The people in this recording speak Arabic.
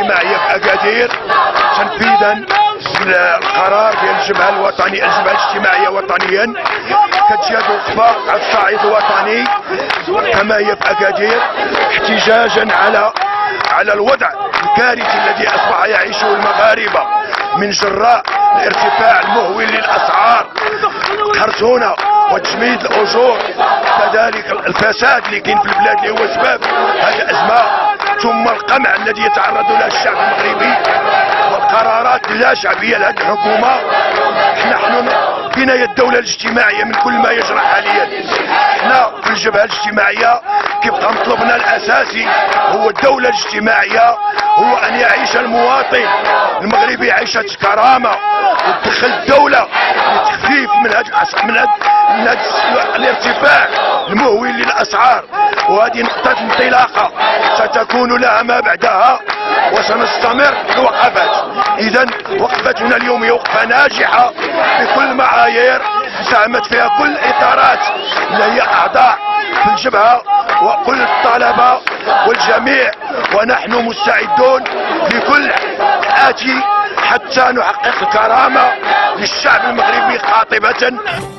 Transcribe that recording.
الاجتماعيه في اكادير تنفيذا القرار ديال الجبهه الوطنيه، الجبهه الاجتماعيه وطنيا كتشهد وقفه على الصعيد الوطني كما هي في اكادير احتجاجا على الوضع الكارثي الذي اصبح يعيشه المغاربه من جراء الارتفاع المهول للاسعار، الخرسونه وتجميد الاجور، كذلك الفساد اللي كاين في البلاد اللي هو سبب هذه الازمه، ثم القمع الذي يتعرض له الشعب المغربي والقرارات لا شعبيه لهذه الحكومه. نحن بناية الدولة الاجتماعية من كل ما يجرى حاليا. احنا في الجبهة الاجتماعية كيبقى مطلبنا الاساسي هو الدولة الاجتماعية، هو ان يعيش المواطن المغربي عيشة كرامة، وتدخل الدولة لتخفيف من هذا الارتفاع المهول للاسعار، وهذه نقطة انطلاقة ستكون لها ما بعدها، وسنستمر في الوقفات. اذا وقفتنا اليوم هي وقفة ناجحة بكل معايير ساهمت فيها كل الاطارات اللي هي اعضاء في الجبهة وكل الطلبة والجميع، ونحن مستعدون لكل آتي حتى نحقق الكرامة للشعب المغربي قاطبة.